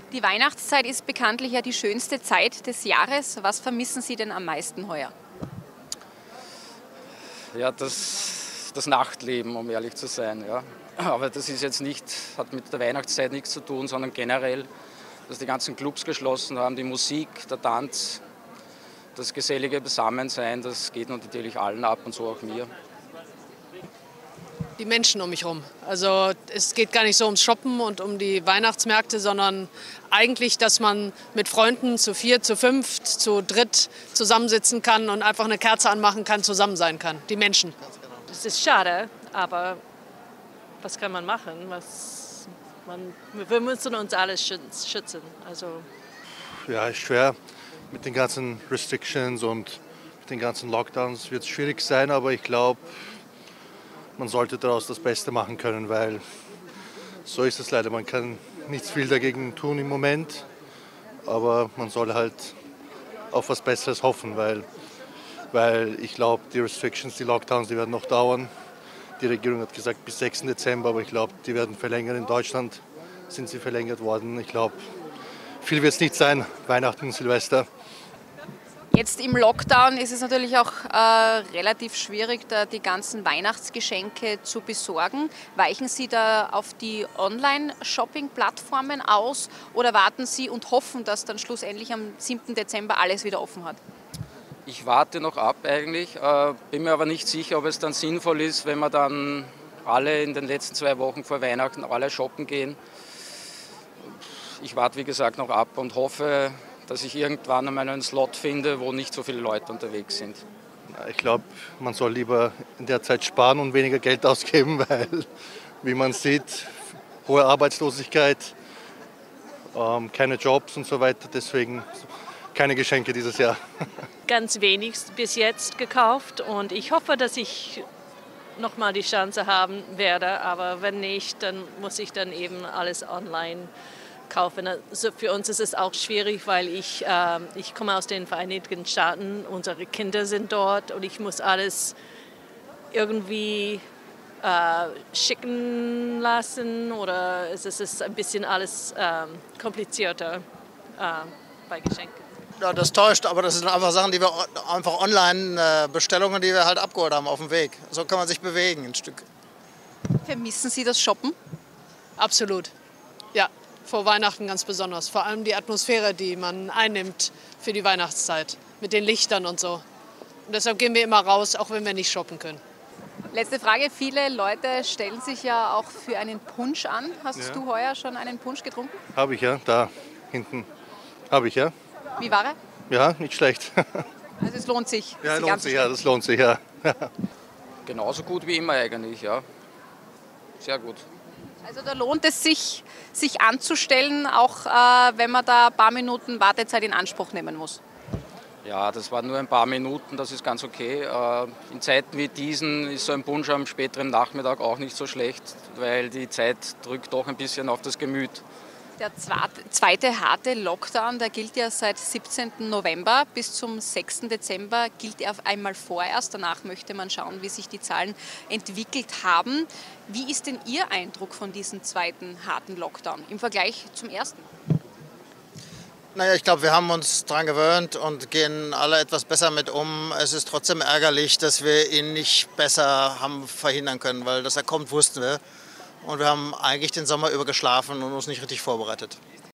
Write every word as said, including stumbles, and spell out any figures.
Die Weihnachtszeit ist bekanntlich ja die schönste Zeit des Jahres. Was vermissen Sie denn am meisten heuer? Ja, das, das Nachtleben, um ehrlich zu sein. Ja. Aber das ist jetzt nicht, hat mit der Weihnachtszeit nichts zu tun, sondern generell, dass die ganzen Clubs geschlossen haben, die Musik, der Tanz, das gesellige Beisammensein, das geht natürlich allen ab und so auch mir. Die Menschen um mich herum. Also es geht gar nicht so ums Shoppen und um die Weihnachtsmärkte, sondern eigentlich, dass man mit Freunden zu vier, zu fünf, zu dritt zusammensitzen kann und einfach eine Kerze anmachen kann, zusammen sein kann. Die Menschen. Es ist schade, aber was kann man machen? Was man, wir müssen uns alle schützen. Also ja, ist schwer mit den ganzen Restrictions und mit den ganzen Lockdowns wird es schwierig sein, aber ich glaube, man sollte daraus das Beste machen können, weil so ist es leider. Man kann nichts viel dagegen tun im Moment, aber man soll halt auf was Besseres hoffen, weil, weil ich glaube, die Restrictions, die Lockdowns, die werden noch dauern. Die Regierung hat gesagt bis sechsten Dezember, aber ich glaube, die werden verlängert. In Deutschland sind sie verlängert worden. Ich glaube, viel wird es nicht sein, Weihnachten, Silvester. Jetzt im Lockdown ist es natürlich auch äh, relativ schwierig, da die ganzen Weihnachtsgeschenke zu besorgen. Weichen Sie da auf die Online-Shopping-Plattformen aus oder warten Sie und hoffen, dass dann schlussendlich am siebten Dezember alles wieder offen hat? Ich warte noch ab eigentlich, äh, bin mir aber nicht sicher, ob es dann sinnvoll ist, wenn wir dann alle in den letzten zwei Wochen vor Weihnachten alle shoppen gehen. Ich warte wie gesagt noch ab und hoffe, dass ich irgendwann einmal einen Slot finde, wo nicht so viele Leute unterwegs sind. Ich glaube, man soll lieber in der Zeit sparen und weniger Geld ausgeben, weil, wie man sieht, hohe Arbeitslosigkeit, ähm, keine Jobs und so weiter. Deswegen keine Geschenke dieses Jahr. Ganz wenig bis jetzt gekauft und ich hoffe, dass ich noch mal die Chance haben werde. Aber wenn nicht, dann muss ich dann eben alles online kaufen. Also für uns ist es auch schwierig, weil ich, äh, ich komme aus den Vereinigten Staaten, unsere Kinder sind dort und ich muss alles irgendwie äh, schicken lassen oder es ist ein bisschen alles äh, komplizierter äh, bei Geschenken. Ja, das täuscht, aber das sind einfach Sachen, die wir einfach online, äh, Bestellungen, die wir halt abgeholt haben auf dem Weg. So kann man sich bewegen ein Stück. Vermissen Sie das Shoppen? Absolut, ja. Vor Weihnachten ganz besonders. Vor allem die Atmosphäre, die man einnimmt für die Weihnachtszeit. Mit den Lichtern und so. Und deshalb gehen wir immer raus, auch wenn wir nicht shoppen können. Letzte Frage. Viele Leute stellen sich ja auch für einen Punsch an. Hast Ja. du heuer schon einen Punsch getrunken? Habe ich ja, da hinten habe ich ja. Wie war er? Ja, nicht schlecht. Also es lohnt sich. Ja, sich lohnt sich, ja, das lohnt sich, ja. Genauso gut wie immer eigentlich, ja. Sehr gut. Also da lohnt es sich, sich anzustellen, auch äh, wenn man da ein paar Minuten Wartezeit in Anspruch nehmen muss. Ja, das waren nur ein paar Minuten, das ist ganz okay. Äh, in Zeiten wie diesen ist so ein Punsch am späteren Nachmittag auch nicht so schlecht, weil die Zeit drückt doch ein bisschen auf das Gemüt. Der zweite harte Lockdown, der gilt ja seit siebzehnten November bis zum sechsten Dezember, gilt er einmal vorerst. Danach möchte man schauen, wie sich die Zahlen entwickelt haben. Wie ist denn Ihr Eindruck von diesem zweiten harten Lockdown im Vergleich zum ersten? Naja, ich glaube, wir haben uns daran gewöhnt und gehen alle etwas besser mit um. Es ist trotzdem ärgerlich, dass wir ihn nicht besser haben verhindern können, weil dass er kommt, wussten wir. Und wir haben eigentlich den Sommer über geschlafen und uns nicht richtig vorbereitet.